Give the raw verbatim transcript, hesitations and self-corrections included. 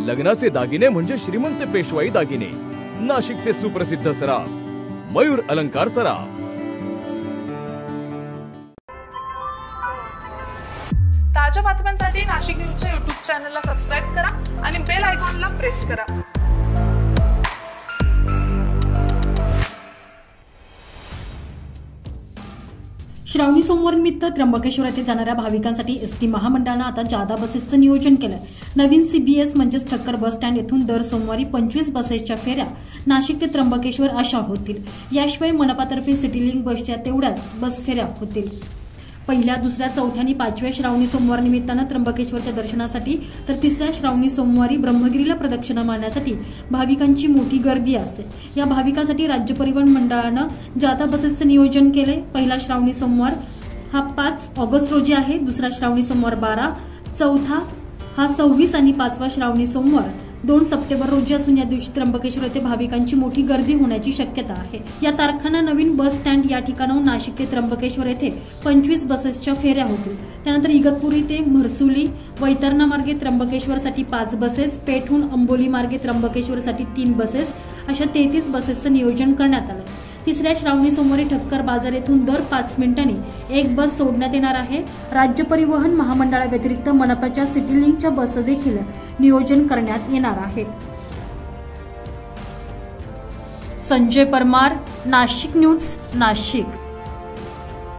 लग्नाचे दागिने म्हणजे श्रीमंत पेशवाई दागिने, नाशिकचे सुप्रसिद्ध सराफ मयूर अलंकार सराफ। ताज्या बातम्यांसाठी नाशिक न्यूजच्या यूट्यूब चॅनलला सबस्क्राईब करा आणि बेल आयकॉनला प्रेस करा। श्रावणी सोमवार निमित्त त्र्यंबकेश्वर येथे जाणाऱ्या भाविकांसाठी एसटी महामंडळाने आता जादा बसेसचं नियोजन केलंय। नवीन सीबीएस म्हणजेच ठक्कर बस स्टँड येथून दर सोमवारी पंचवीस बसेसच्या फेऱ्या नाशिक ते त्र्यंबकेश्वर अशा होतील। याशिवाय मनपातर्फे सिटीलिंक बसच्या तेवढ्याच बस फेऱ्या होतील। पहिल्या, दुसऱ्या, चौथ्या आणि पाचव्या श्रावणी सोमवार निमित्तानं त्र्यंबकेश्वरच्या दर्शनासाठी तर तिसऱ्या श्रावणी सोमवारी ब्रह्मगिरीला प्रदक्षिणा मारण्यासाठी भाविकांची मोठी गर्दी असते। या भाविकांसाठी राज्य परिवहन मंडळानं जादा बसेसचं नियोजन केले। पहिला श्रावणी सोमवार हा पाच ऑगस्ट रोजी आहे, दुसरा श्रावणी सोमवार बारा, चौथा हा सव्वीस आणि पाचवा श्रावणी सोमवार दोन सप्टेंबर रोजी असून या दिवशी त्र्यंबकेश्वर येथे भाविकांची मोठी गर्दी होण्याची शक्यता आहे। या तारखांना नवीन बस स्टँड या ठिकाणाहून नाशिक ते त्र्यंबकेश्वर येथे पंचवीस बसेसच्या फेऱ्या होतील। त्यानंतर इगतपुरी ते म्हरसुली वैतरणा मार्गे त्र्यंबकेश्वरसाठी पाच बसेस, पेठहून अंबोली मार्गे त्र्यंबकेश्वरसाठी तीन बसेस अशा तेहतीस बसेसचं नियोजन करण्यात आलं। तिसऱ्या श्रावणी सोमवारी ठक्कर बाजार येथून दर पाच मिनिटांनी एक बस सोडण्यात येणार आहे। राज्य परिवहन महामंडळाव्यतिरिक्त मनपाच्या सिटीलिंकच्या बस देखील नियोजन करण्यात येणार आहे। संजय परमार, नाशिक न्यूज, नाशिक।